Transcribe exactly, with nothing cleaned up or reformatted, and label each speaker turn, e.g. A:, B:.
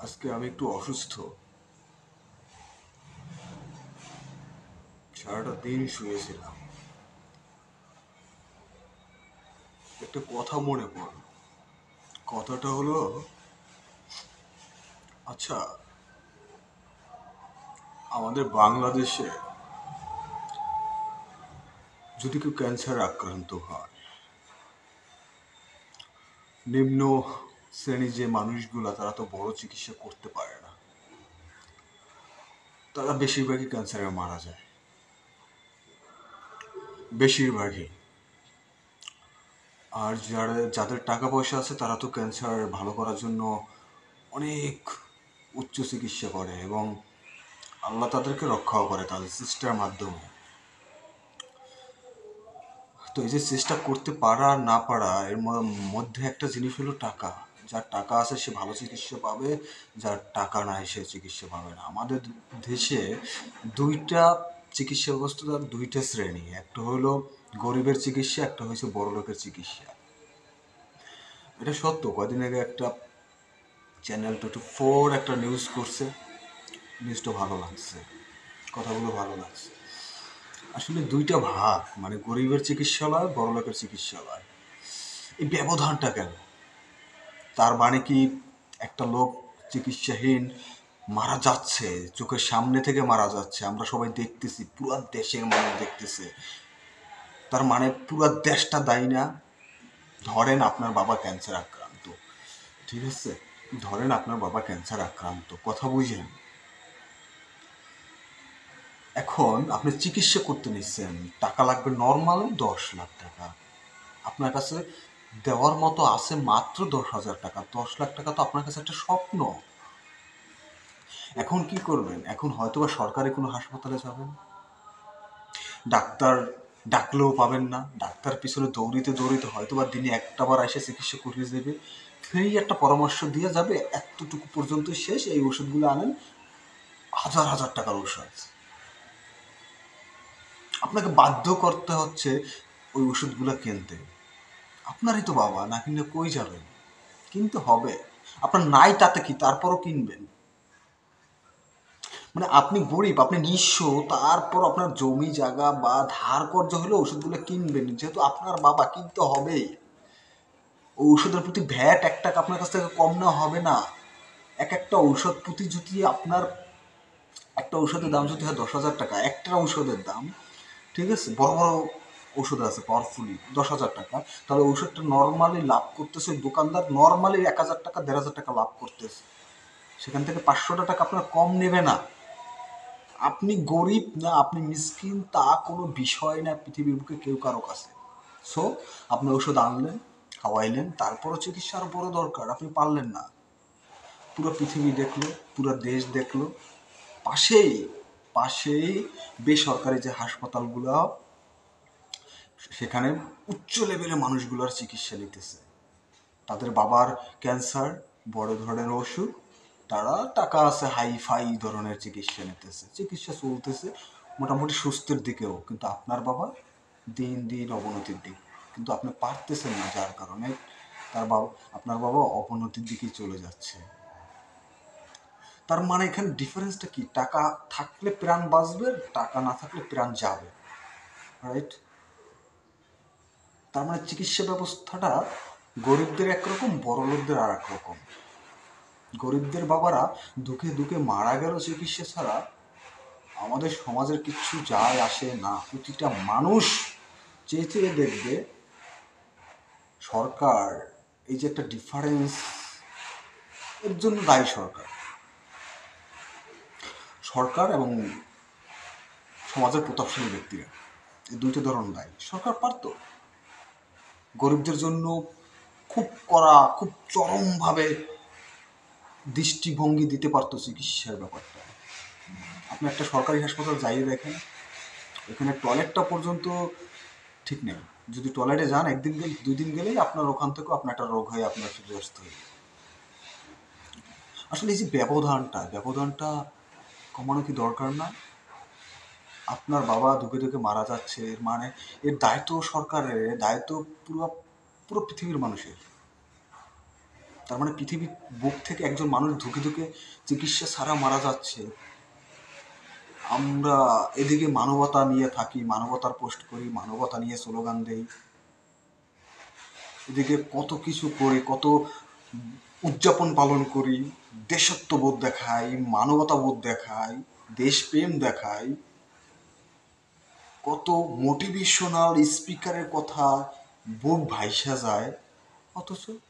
A: আজকে আমি একটু অসুস্থ। সারাটা দিন শুয়েছিলাম। একটা কথা মনে পড়ল। কথাটা হলো, আচ্ছা, আমাদের বাংলাদেশে যদি কেউ ক্যান্সারে আক্রান্ত হয়, নিম্ন শ্রেণীর যে মানুষগুলা তারা তো বড় চিকিৎসা করতে পারে না, তারা বেশিরভাগই ক্যান্সারে মারা যায়। বেশিরভাগই। আর যারা যাদের টাকা পয়সা আছে তারা তো ক্যান্সার ভালো করার জন্য অনেক উচ্চ চিকিৎসা করে এবং আল্লাহ তাদেরকে রক্ষাও করে তাদের চেষ্টার মাধ্যমে। তো এই যে চেষ্টা করতে পারা আর না পারা এর ম- মধ্যে একটা জিনিস হলো টাকা। যার টাকা আছে সে ভালো চিকিৎসা পাবে, যার টাকা নাই সে চিকিৎসা পাবে না। আমাদের দেশে দুইটা চিকিৎসা ব্যবস্থার দুইটা শ্রেণী, একটা হলো গরিবের চিকিৎসা, একটা হচ্ছে বড় লোকের চিকিৎসা। এটা সত্য। কয়দিন আগে একটা চ্যানেল টোয়েন্টি ফোর একটা নিউজ করছে, নিউজটা ভালো লাগছে, কথাগুলো ভালো লাগছে। আসলে দুইটা ভাগ, মানে গরিবের চিকিৎসালয়, বড় লোকের চিকিৎসালয়। এই ব্যবধানটা কেন? তার মানে কি একটা লোক চিকিৎসাহীন মারা যাচ্ছে, চোখের সামনে থেকে মারা যাচ্ছে, আমরা সবাই দেখতেছি, পুরো দেশের মানুষ দেখতেছে, তার মানে পুরো দেশটা দায়ী না? ধরেন আপনার বাবা ক্যান্সার আক্রান্ত, ঠিক আছে, ধরেন আপনার বাবা ক্যান্সার আক্রান্ত, কথা বুঝেন। এখন আপনি চিকিৎসা করতে নিচ্ছেন, টাকা লাগবে নর্মাল দশ লাখ টাকা। আপনার কাছে দেওয়ার মতো আছে মাত্র দশ হাজার টাকা। দশ লাখ টাকা তো আপনার কাছে একটা স্বপ্ন। এখন কি করবেন? এখন হয়তোবা সরকারি কোনো হাসপাতালে যাবেন, ডাক্তার ডাকলেও পাবেন না, ডাক্তার পিছনে দৌড়িতে দৌড়িতে হয়তোবা দিনে একটা বার এসে চিকিৎসা করিয়ে দেবে, ফ্রি একটা পরামর্শ দিয়ে যাবে, এতটুকু পর্যন্ত শেষ, এই ওষুধগুলো আনেন। হাজার হাজার টাকার ওষুধ আপনাকে বাধ্য করতে হচ্ছে ওই ওষুধগুলো কিনতে। আপনারই তো বাবা, না কিনলে কই যাবেন? কিনতে হবে। আপনার নাই তাতে কি, তারপরও কিনবেন। মানে আপনি গরিব, আপনি নিঃস্ব, তারপর আপনার জমি জায়গা বা ধার কর্জ হলে ওষুধগুলো কিনবেন, যেহেতু আপনার বাবা, কিনতে হবেই। ওই ওষুধের প্রতি ভ্যাট এক টাকা আপনার কাছ থেকে কম নেওয়া হবে না। এক একটা ঔষধ প্রতি যদি আপনার, একটা ঔষধের দাম যদি হয় দশ হাজার টাকা, একটা ঔষধের দাম, ঠিক আছে, বড় বড় ওষুধ আছে পাওয়ারফুলি, দশ হাজার টাকা, তাহলে ওষুধটা নর্মালি লাভ করতেছে ওই দোকানদার, নর্মালি এক হাজার টাকা দেড় হাজার টাকা লাভ করতেছে, সেখান থেকে পাঁচশোটা টাকা আপনার কম নেবে না। আপনি গরিব না আপনি মিসকিন তা কোনো বিষয় না পৃথিবীর বুকে কেউ কারো কাছে। সো আপনি ওষুধ আনলেন, খাওয়াইলেন, তারপরও চিকিৎসা আরো বড় দরকার, আপনি পারলেন না। পুরো পৃথিবী দেখলো, পুরো দেশ দেখলো, পাশেই পাশেই বেসরকারি যে হাসপাতালগুলো, সেখানে উচ্চ লেভেলের মানুষগুলোর চিকিৎসা নিতেছে। তাদের বাবার ক্যান্সার, বড় ধরনের অসুখ, তারা টাকা আছে, হাই ফাই ধরনের চিকিৎসা নিতেছে, চিকিৎসা চলতেছে মোটামুটি সুস্থের দিকেও। কিন্তু আপনার বাবা দিন দিন অবনতির দিক, কিন্তু আপনি পারতেছেন না, যার কারণে তার বাবা, আপনার বাবা অবনতির দিকেই চলে যাচ্ছে। তার মানে এখানে ডিফারেন্সটা কি? টাকা থাকলে প্রাণ বাঁচবে, টাকা না থাকলে প্রাণ যাবে, রাইট? তার মানে চিকিৎসা ব্যবস্থাটা গরিবদের একরকম, বড় লোকদের আর এক রকম। গরিবদের বাবারা দুঃখে দুঃখে মারা গেল চিকিৎসা ছাড়া, আমাদের সমাজের কিচ্ছু যায় আসে না। প্রতিটা মানুষ চেয়ে চেয়ে দেখবে সরকার, এই যে একটা ডিফারেন্স, এর জন্য দায়ী সরকার। সরকার এবং সমাজের প্রতাপশালী ব্যক্তিরা, এই দুইটা ধরন দায়ী। সরকার পারতো গরিবদের জন্য খুব কড়া, খুব চরমভাবে দৃষ্টিভঙ্গি দিতে পারতো চিকিৎসার ব্যাপারটা। আপনি একটা সরকারি হাসপাতাল যাইয়ে দেখেন, এখানে টয়লেটটা পর্যন্ত ঠিক নেই। যদি টয়লেটে যান একদিন গেলে, দুই দিন গেলেই আপনার ওখান থেকেও আপনার একটা রোগ হয়ে আপনার ফিরে আসতে হবে। আসলে এই যে ব্যবধানটা ব্যবধানটা কমানো কি দরকার না? আপনার বাবা ধুকে ধুকে মারা যাচ্ছে, এর মানে এর দায়িত্ব সরকারের, দায়িত্ব পুরো পুরো পৃথিবীর মানুষের। তার মানে পৃথিবীর বুক থেকে একজন মানুষ ধুকে ধুকে চিকিৎসা ছাড়া মারা যাচ্ছে। আমরা এদিকে মানবতা নিয়ে থাকি, মানবতার পোস্ট করি, মানবতা নিয়ে স্লোগান দেই, এদিকে কত কিছু করি, কত উদযাপন পালন করি, দেশত্ববোধ দেখাই, মানবতাবোধ দেখাই, দেশপ্রেম দেখাই, কত মোটিভেশনাল স্পিকারের কথা বুক ভাইসা যায়, অথচ